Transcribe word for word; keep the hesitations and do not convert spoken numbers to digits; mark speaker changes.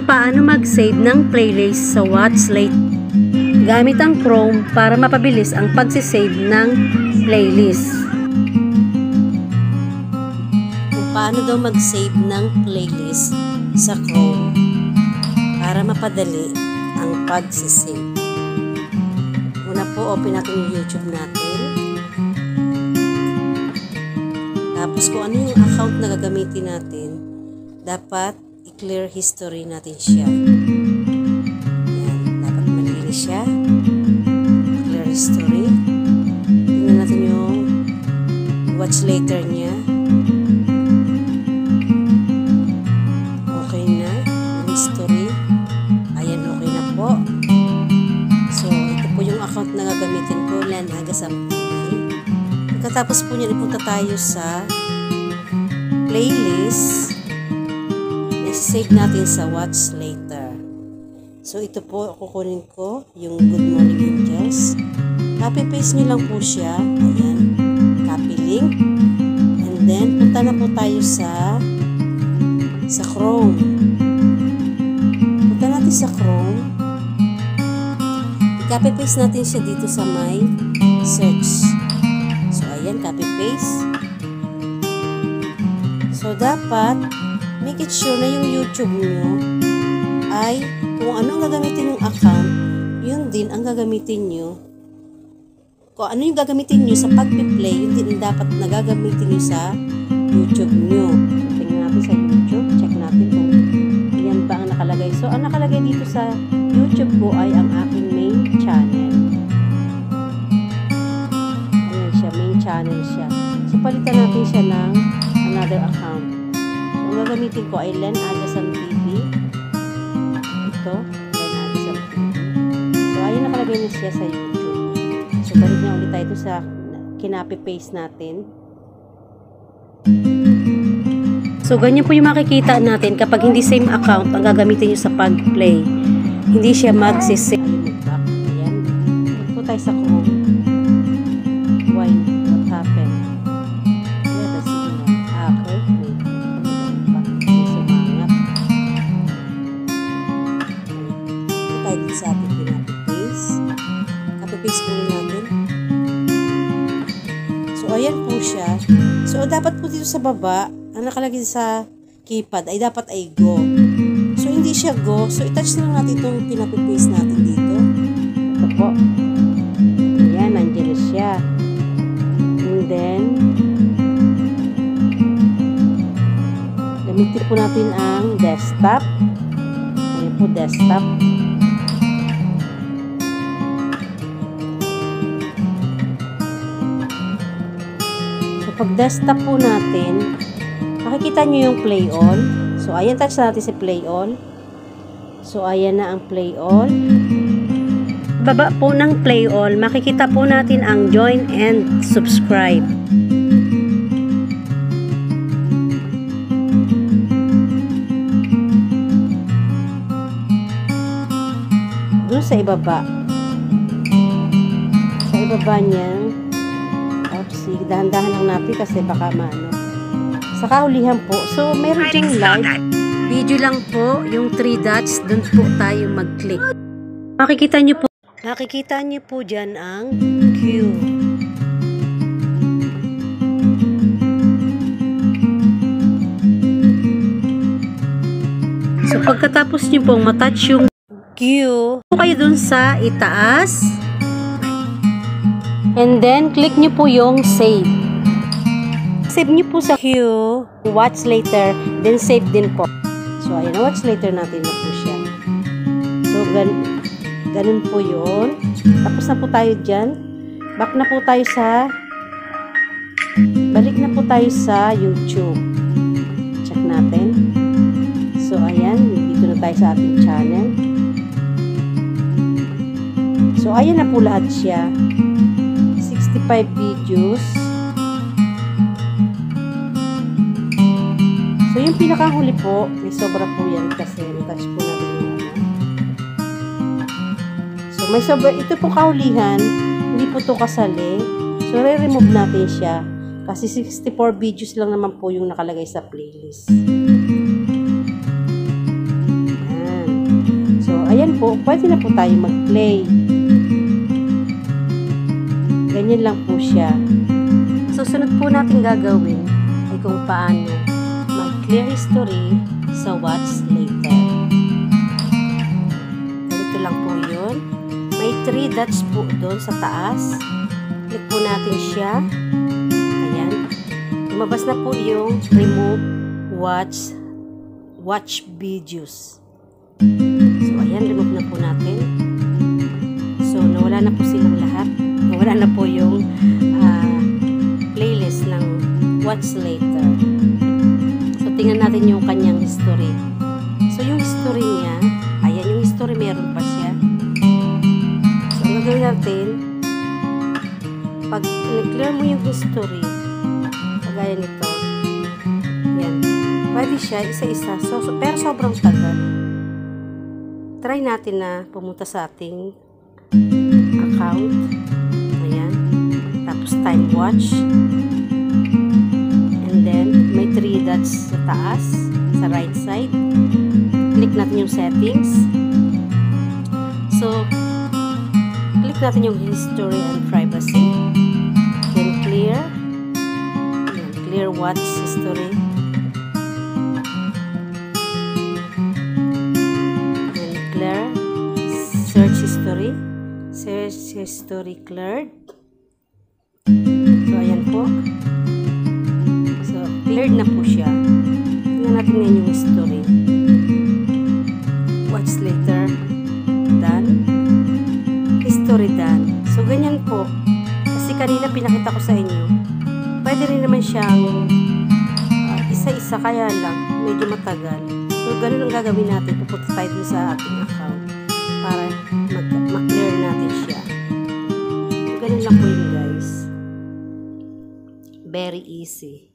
Speaker 1: kung paano mag-save ng playlist sa Watch Later gamit ang Chrome para mapabilis ang pagsisave ng playlist. Kung paano daw mag-save ng playlist sa Chrome para mapadali ang pagsisave. Una po, open natin yung YouTube natin. Tapos kung ano yung account na gagamitin natin, dapat i-clear history natin siya. Ayan, dapat malinis siya. Clear history. Tingnan natin yung watch later niya. Okay na. Yung history. Ayan, okay na po. So, ito po yung account na gagamitin ko. Lan Agasam T V. Pagkatapos po niya, ipunta tayo sa playlist. I-save natin sa Watch Later. So, ito po, kukunin ko yung Good Morning Angels. Copy-paste nyo lang po siya. Ayan. Copy link. And then, punta na po tayo sa sa Chrome. Punta natin sa Chrome. I-copy-paste natin siya dito sa my search. So, ayan, copy-paste. So, dapat make it sure na yung YouTube nyo ay kung ano ang gagamitin yung account, yun din ang gagamitin nyo. Kung ano yung gagamitin nyo sa pag-play, yun din dapat na gagamitin nyo sa YouTube nyo. So, tingnan natin sa YouTube. Check natin kung yan ba ang nakalagay. So, ang nakalagay dito sa YouTube ko ay ang aking main channel. Ayan siya, main channel siya. So, palitan natin siya ng another account. So, ang gagamitin ko ay Len Agasam T V. Ito, Len Agasam T V. So, ayun nakalagay na siya sa YouTube. So, balik na ulit tayo sa kinapi-paste natin. So, ganyan po yung makikita natin kapag hindi same account ang gagamitin nyo sa pag-play. Hindi siya mag-save. Ayan. Ito po tayo sa Chrome. Why? What happened? Sa ating pinapaste. Copy-paste po natin. So, ayan po siya. So, dapat po dito sa baba, ang nakalagay sa keypad ay dapat ay go. So, hindi siya go. So, i-touch na natin itong pinapaste natin dito. Ito po. Ayan, nandiyan na siya. And then, gamitin po natin ang desktop. Ayan po, desktop. Pag desktop po natin, makikita nyo yung play all. So, ayan, touch natin si play all. So, ayan na ang play all. Baba po ng play all, makikita po natin ang join and subscribe. Doon sa ibaba. Sa ibaba niyan, dahan-dahan lang natin kasi baka maano. Sa kahulihan po. So, meron diyang live video lang po. Yung three dots, dun po tayo mag-click. Makikita nyo po, makikita nyo po dyan ang queue. So, pagkatapos nyo pong matouch yung queue, po kayo dun sa itaas. And then, click nyo po yung save. Save nyo po sa queue, watch later, then save din po. So, ayan, watch later natin na po siya. So, gan ganun po yun. Tapos na po tayo dyan. Back na po tayo sa, balik na po tayo sa YouTube. Check natin. So, ayan, dito na tayo sa ating channel. So, ayan na po lahat siya. sixty-five videos. So, yung pinakahuli po, may sobra po yan kasi touch po natin yung ano. So, may sobra. Ito po kahulihan, hindi po to kasali. So, re-remove natin siya. Kasi sixty-four videos lang naman po yung nakalagay sa playlist. Ayan. po, pwede na po tayo mag-play. Ganyan lang po siya. Susunod po natin gagawin ay kung paano mag-clear history sa watch later. Ganito lang po yun. May three dots po doon sa taas. Click po natin siya. Ayan. Lumabas na po yung remove watch watch videos. So, ayan. Remove na po natin. So, nawala na po silang lahat. Nawala na po yung uh, playlist ng watch later. So, tingnan natin yung kanyang history. So, yung history niya, ayan, yung history meron pa siya. So, ang gagawin natin, pag na-clear mo yung history, kagaya nito, yan, pwede siya isa-isa. So, so, pero sobrang tagal. Try natin na pumunta sa ating account. Ayan. Tapos time watch. And then, may three dots sa taas, sa right side. Click natin yung settings. So, click natin yung history and privacy. Then, clear. Ayan, clear watch history. And clear search history. Search history cleared. So, ayan po. So, cleared na po siya. Tingnan natin ngayon yung history. Watch later. Done. History done. So, ganyan po. Kasi kanina pinakita ko sa inyo. Pwede rin naman siyang uh, isa-isa, kaya lang medyo matagal. So, ganun ang gagawin natin. Pupunta tayo dun sa ating account para mag-clear natin siya. So, ganun lang po yun, guys. Very easy.